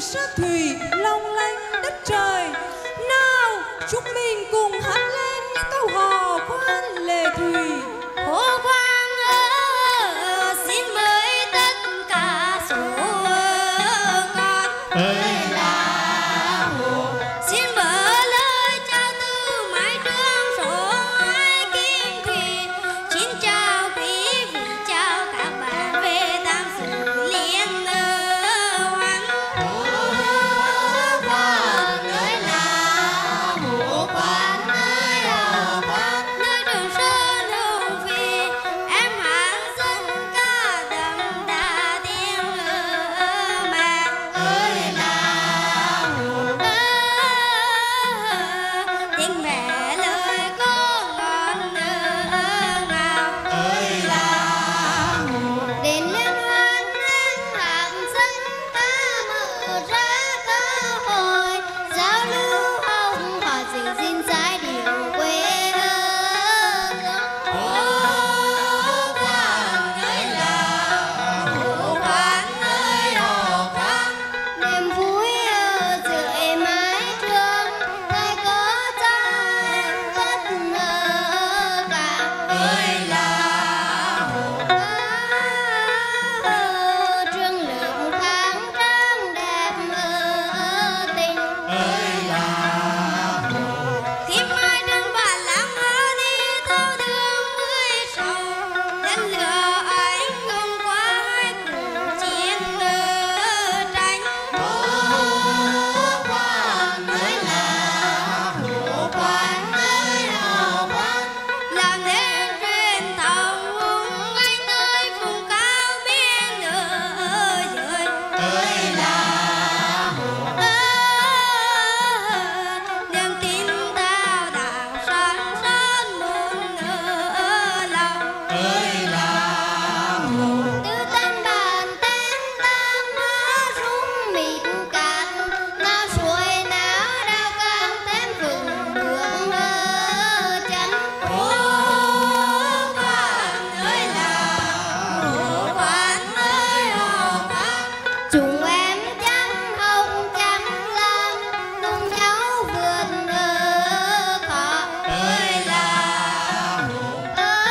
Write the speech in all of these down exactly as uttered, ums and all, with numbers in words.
sa thủy long lanh đất trời. Nào chúng mình cùng hát lên những câu hò khoan lệ thủy. Hò khoan ơ, xin mời tất cả số con ơi là hồ. Xin mở lời chào từ mái trường số hai Kim Thủy. Xin chào quý vị, chào các bạn về tham dự liên hoan. Hò khoan ơi là hồ, khoan ơi hò khoan. Nơi Trường Sơn hùng vĩ, em hát dân ca đậm đà tiếng mẹ ơi là hồ. Tiếng mẹ lời có ngọt ngào ơi là hồ. Đến liên hoan anh hát dân ca mở ra cơ hội giao lưu học hỏi giữ gìn giai điệu quê hương. Hò khoan ơi là hồ, khoan ơi hò khoan. Niềm vui ở dưới mái trường, thầy có cho em tất cả ơi là hồ. Trường lớp khang trang đẹp ở tình ơi là hồ. Khi mai đường bản lãng ở đi theo đường mười sáu, đến lửa anh không qua hai cuộc chiến tranh. Hò khoan ơi là hồ, khoan ơi hò khoan. Làm nên truyền thống hùng anh nơi vùng cao biên giới ơi là hồ. Niềm tin ta đã sáng son muôn lòng ơi là hồ. Từ tan bàn tên ta mơ rung mịt cạn, nào suối nào đào càng thêm vững bước chân. Hò khoan ơi là hồ, khoan ơi hò khoan. Chúng em chẳng hồng chẳng lam, cùng nhau vượt khó ơi là hồ.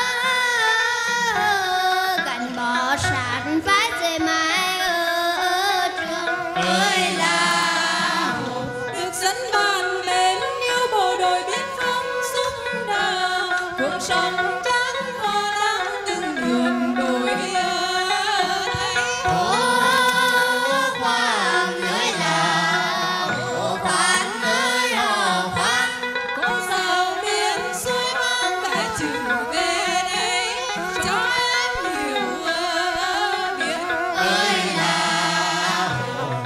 Gắn bó sát vai dễ mãi ở trường ơi là hồ. Được dẫn bàn bên yêu bộ đội biên phong xúc đà, cuộc sống trắng hoa đang từng đường đổi thay. Hò khoan ơi là hồ, khoan ơi hò khoan. Cô giáo miền xuôi mang cái chữ về đây cho em hiểu biết Ơi là hồ.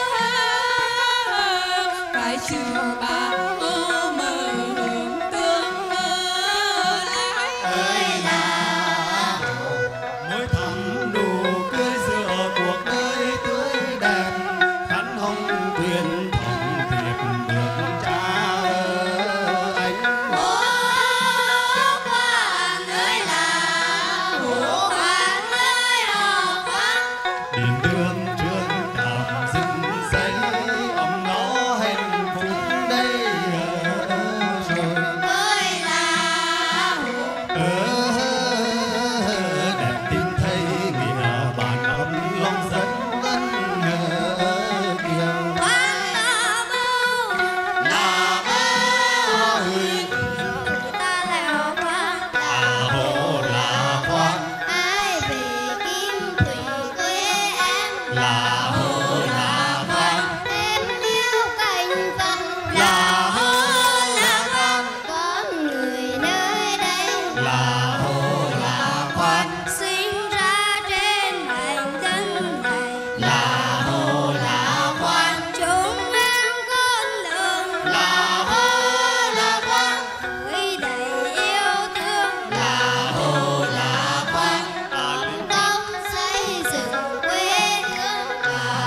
Cái chữ ba mơ mơ hướng tương lai ơi là Mới thắm nụ cười giữa cuộc đời tươi đẹp, khăn hồng thuyền thòng thiệp được cha anh. hò khoan ơi là hồ, khoan ơi hò khoan. Điện đường trường cảm dựng xây ấm nó hạnh phúc đây rồi. Ơi là hồ. Ờ, đẹp tin thấy nghĩa bản ấm lòng dân ân kiều. Khoan là bao Là ơi ta lại hò khoan. à hồ là khoan, Ai về Kim Thủy quê em là hồ là khoan, em yêu cảnh vật là hồ là khoan, con người nơi đây là hồ là khoan, sinh ra trên mảnh đất này là hồ là khoan, chúng em con lớn là hồ là khoan, vui đầy yêu thương là hồ là khoan, công xây dựng quê hương. là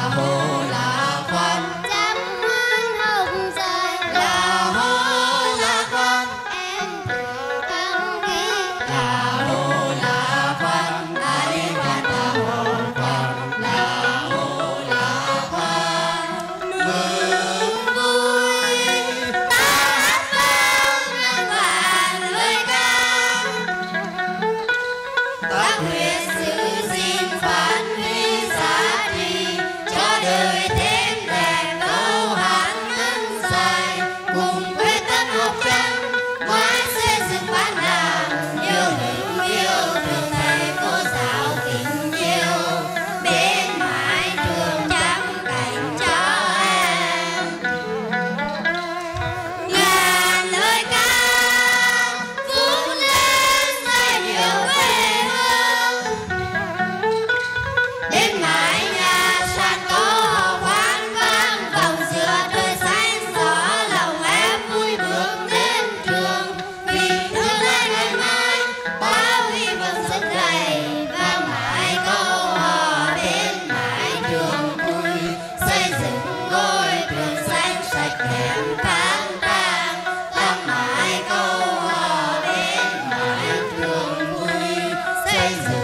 dừa